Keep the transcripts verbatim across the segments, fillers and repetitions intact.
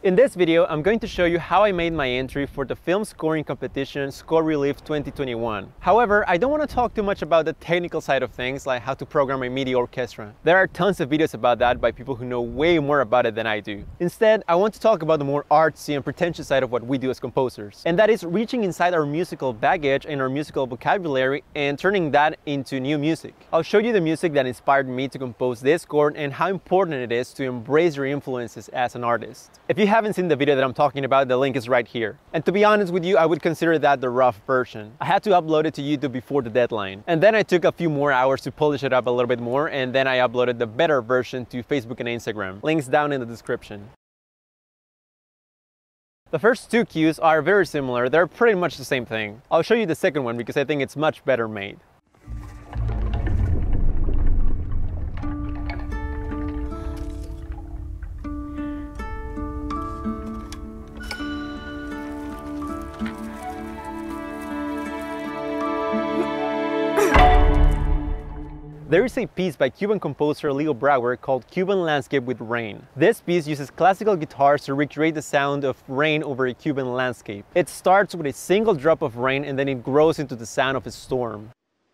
In this video, I'm going to show you how I made my entry for the film scoring competition Score Relief twenty twenty-one. However, I don't want to talk too much about the technical side of things, like how to program a MIDI orchestra. There are tons of videos about that by people who know way more about it than I do. Instead, I want to talk about the more artsy and pretentious side of what we do as composers. And that is reaching inside our musical baggage and our musical vocabulary and turning that into new music. I'll show you the music that inspired me to compose this score and how important it is to embrace your influences as an artist. If you haven't seen the video that I'm talking about, the link is right here. And to be honest with you, I would consider that the rough version. I had to upload it to YouTube before the deadline. And then I took a few more hours to polish it up a little bit more, and then I uploaded the better version to Facebook and Instagram. Links down in the description. The first two cues are very similar. They're pretty much the same thing. I'll show you the second one because I think it's much better made. There is a piece by Cuban composer Leo Brouwer called Cuban Landscape with Rain. This piece uses classical guitars to recreate the sound of rain over a Cuban landscape. It starts with a single drop of rain and then it grows into the sound of a storm.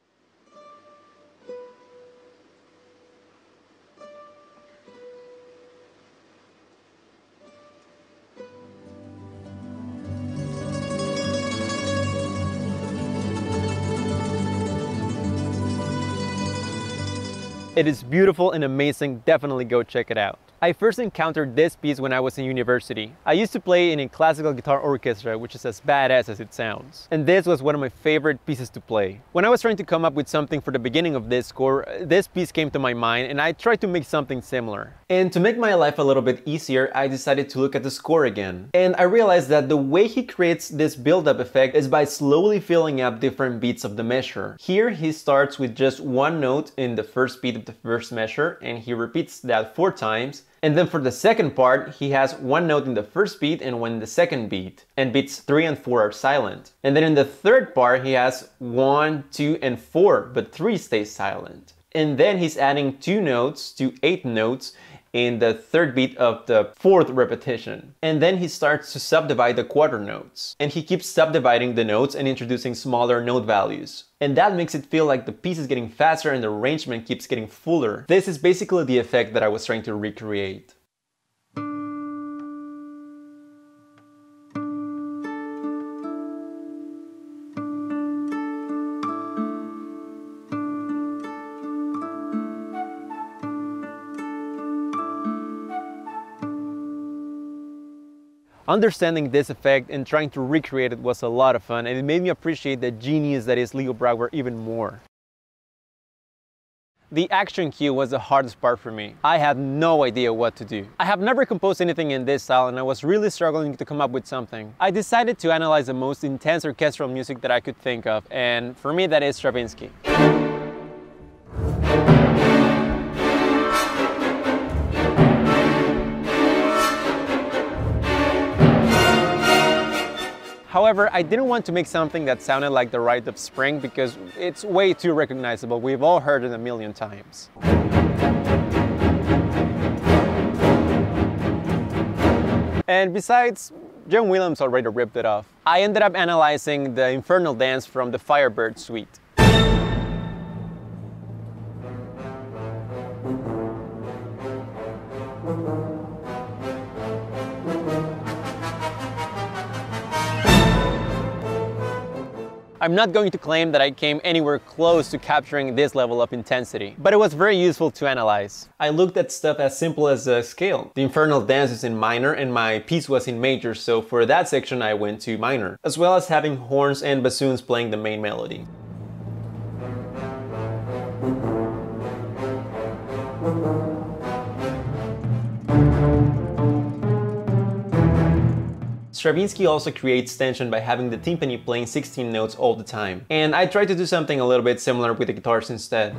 It is beautiful and amazing, definitely go check it out. I first encountered this piece when I was in university. I used to play in a classical guitar orchestra, which is as badass as it sounds. And this was one of my favorite pieces to play. When I was trying to come up with something for the beginning of this score, this piece came to my mind and I tried to make something similar. And to make my life a little bit easier, I decided to look at the score again. And I realized that the way he creates this build-up effect is by slowly filling up different beats of the measure. Here he starts with just one note in the first beat of the first measure and he repeats that four times. And then for the second part, he has one note in the first beat and one in the second beat. And beats three and four are silent. And then in the third part, he has one, two, and four, but three stays silent. And then he's adding two notes to eight notes in the third beat of the fourth repetition. And then he starts to subdivide the quarter notes. And he keeps subdividing the notes and introducing smaller note values. And that makes it feel like the piece is getting faster and the arrangement keeps getting fuller. This is basically the effect that I was trying to recreate. Understanding this effect and trying to recreate it was a lot of fun, and it made me appreciate the genius that is Leo Brouwer even more. The action cue was the hardest part for me. I had no idea what to do. I have never composed anything in this style and I was really struggling to come up with something. I decided to analyze the most intense orchestral music that I could think of, and for me that is Stravinsky. However, I didn't want to make something that sounded like The Rite of Spring because it's way too recognizable. We've all heard it a million times. And besides, John Williams already ripped it off. I ended up analyzing the Infernal Dance from the Firebird Suite. I'm not going to claim that I came anywhere close to capturing this level of intensity, but it was very useful to analyze. I looked at stuff as simple as a scale. The Infernal Dance is in minor and my piece was in major, so for that section I went to minor, as well as having horns and bassoons playing the main melody. Stravinsky also creates tension by having the timpani playing sixteen notes all the time. And I tried to do something a little bit similar with the guitars instead.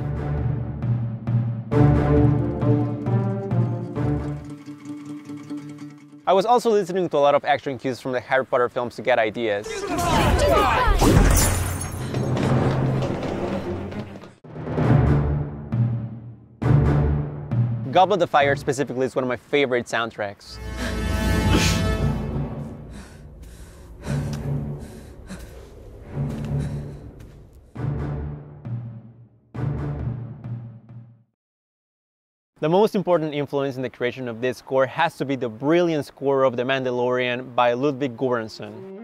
I was also listening to a lot of action cues from the Harry Potter films to get ideas. Goblet of Fire specifically is one of my favorite soundtracks. The most important influence in the creation of this score has to be the brilliant score of The Mandalorian by Ludwig Göransson.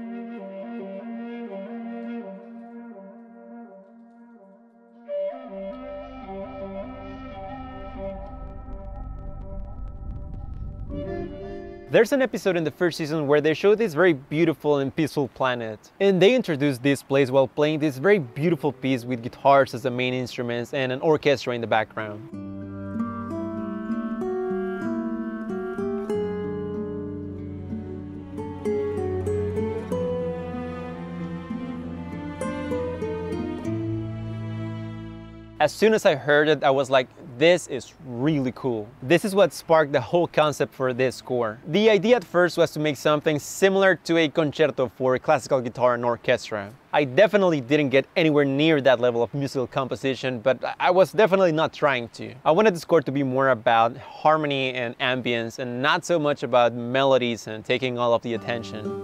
There's an episode in the first season where they show this very beautiful and peaceful planet. And they introduce this place while playing this very beautiful piece with guitars as the main instruments and an orchestra in the background. As soon as I heard it, I was like, this is really cool. This is what sparked the whole concept for this score. The idea at first was to make something similar to a concerto for classical guitar and orchestra. I definitely didn't get anywhere near that level of musical composition, but I was definitely not trying to. I wanted the score to be more about harmony and ambience and not so much about melodies and taking all of the attention.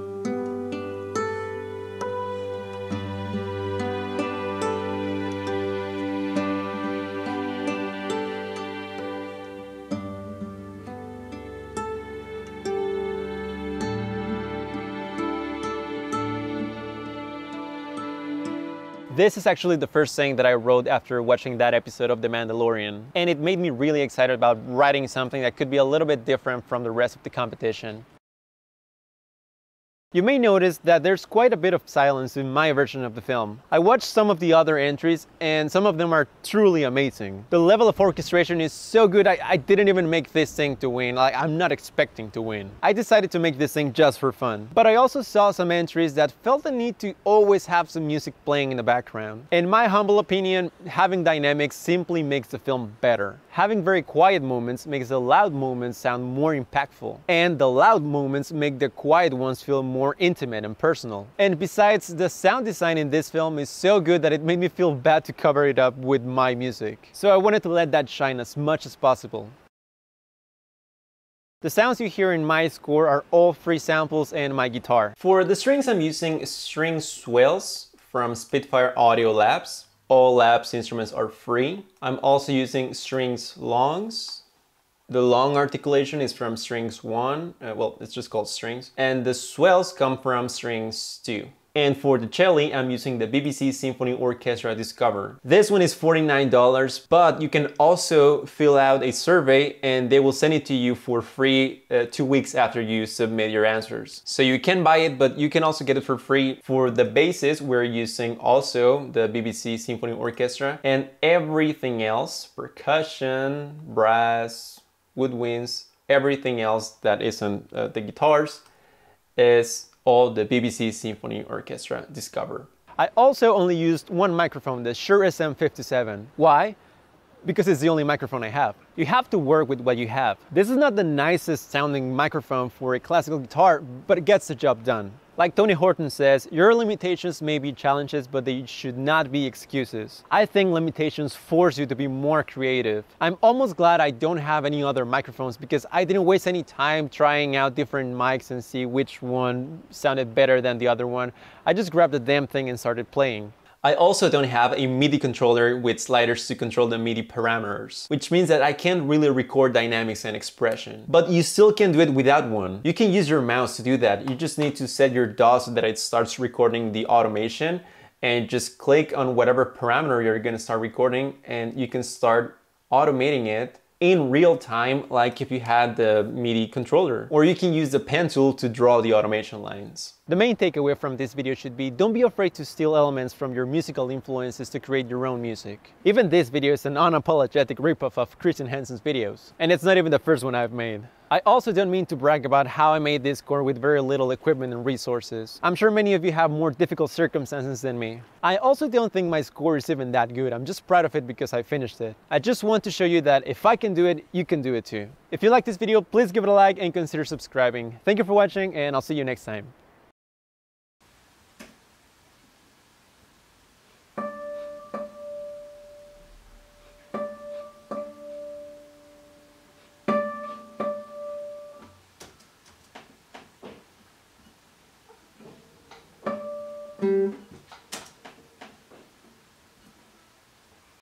This is actually the first thing that I wrote after watching that episode of The Mandalorian, and it made me really excited about writing something that could be a little bit different from the rest of the competition. You may notice that there's quite a bit of silence in my version of the film. I watched some of the other entries and some of them are truly amazing. The level of orchestration is so good, I, I didn't even make this thing to win. Like, I'm not expecting to win. I decided to make this thing just for fun. But I also saw some entries that felt the need to always have some music playing in the background. In my humble opinion, having dynamics simply makes the film better. Having very quiet moments makes the loud moments sound more impactful. And the loud moments make the quiet ones feel more more intimate and personal. And besides, the sound design in this film is so good that it made me feel bad to cover it up with my music. So I wanted to let that shine as much as possible. The sounds you hear in my score are all free samples and my guitar. For the strings, I'm using string swells from Spitfire Audio Labs. All Labs instruments are free. I'm also using strings longs. The long articulation is from strings one, uh, well, it's just called strings, and the swells come from strings two. And for the cello, I'm using the B B C Symphony Orchestra Discover. This one is forty-nine dollars, but you can also fill out a survey and they will send it to you for free uh, two weeks after you submit your answers. So you can buy it, but you can also get it for free. For the basses, we're using also the B B C Symphony Orchestra, and everything else, percussion, brass, woodwinds, everything else that isn't uh, the guitars is all the B B C Symphony Orchestra Discover. I also only used one microphone, the Shure S M fifty-seven. Why? Because it's the only microphone I have. You have to work with what you have. This is not the nicest sounding microphone for a classical guitar, but it gets the job done. Like Tony Horton says, your limitations may be challenges, but they should not be excuses. I think limitations force you to be more creative. I'm almost glad I don't have any other microphones because I didn't waste any time trying out different mics and see which one sounded better than the other one. I just grabbed the damn thing and started playing. I also don't have a MIDI controller with sliders to control the MIDI parameters, which means that I can't really record dynamics and expression. But you still can do it without one. You can use your mouse to do that. You just need to set your D A W so that it starts recording the automation and just click on whatever parameter you're going to start recording and you can start automating it in real time, like if you had the MIDI controller. Or you can use the pen tool to draw the automation lines. The main takeaway from this video should be, don't be afraid to steal elements from your musical influences to create your own music. Even this video is an unapologetic ripoff of Christian Hansen's videos. And it's not even the first one I've made. I also don't mean to brag about how I made this score with very little equipment and resources. I'm sure many of you have more difficult circumstances than me. I also don't think my score is even that good. I'm just proud of it because I finished it. I just want to show you that if I can do it, you can do it too. If you like this video, please give it a like and consider subscribing. Thank you for watching and I'll see you next time.